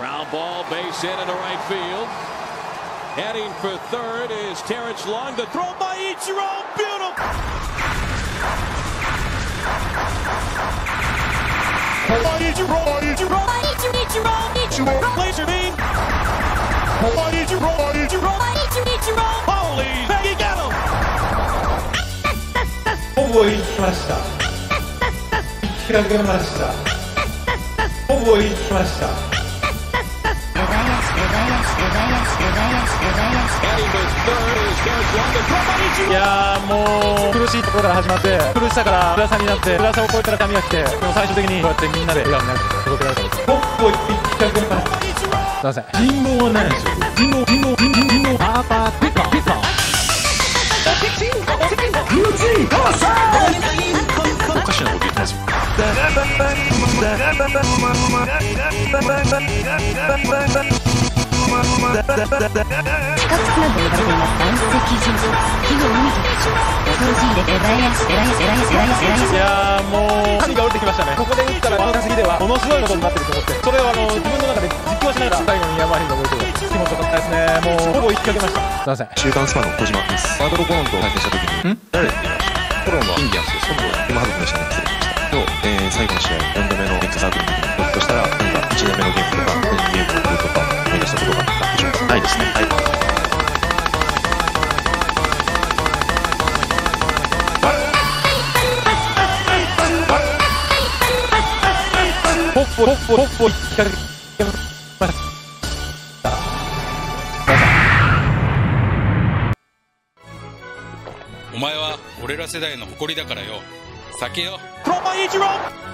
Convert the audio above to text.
Ground ball, base hit into right field. Heading for third is Terrence Long. The throw by Ichiro. Beautiful. Laser beam. Holy, he got him. ほぼ行きました。引っ掛けました。ほぼ行きました。いやーもう苦しいところから始まって苦しさから辛さになって辛さを超えたら神が来てでも最終的にこうやってみんなで笑顔になること届けられたことほぼ引っ掛けました。すいません人望はないんですよ。人望パーパーピカピカおかしなこと言ってますよ。いやーもう神が降りてきましたね。ここで打ったらワン打席ではものすごいことになってると思ってそれを自分の中で実況しながら最後に山に登ると気持ちよかったですね。もうほぼ引っ掛けました。すいません週刊スパの小島です。ワードロコロンと対戦した時に誰って言いました。コロンはインディアンスです。今ハズでしたね。失礼しました。最後の試合4度目のネットサークルの時にひょっとしたら何か1年目のゲームとか2ゲームのルートとか思い出したことがあったでしょうか。ないですね。はい。ほぼ引っ掛けました。 お前は俺ら世代の誇りだからよ。酒よ。 Throw by Ichiro.